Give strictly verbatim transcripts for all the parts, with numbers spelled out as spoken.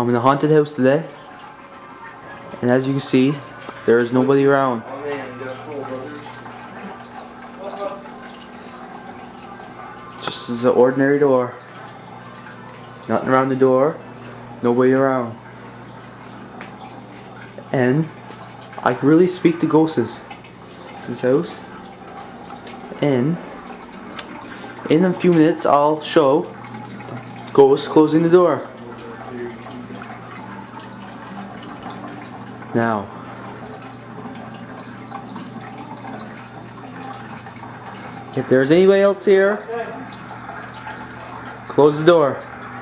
I'm in a haunted house today, and as you can see, there is nobody around. Just as an ordinary door. Nothing around the door, nobody around. And I can really speak to ghosts in this house. And in a few minutes I'll show the ghost closing the door. Now, if there's anybody else here, close the door.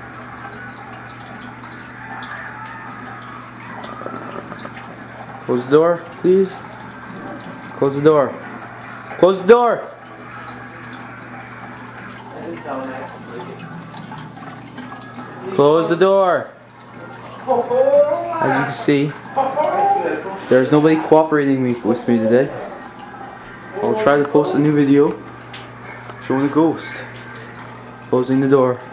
Close the door, please. Close the door. Close the door. Close the door. As you can see, there's nobody cooperating with me today. I'll try to post a new video showing the ghost closing the door.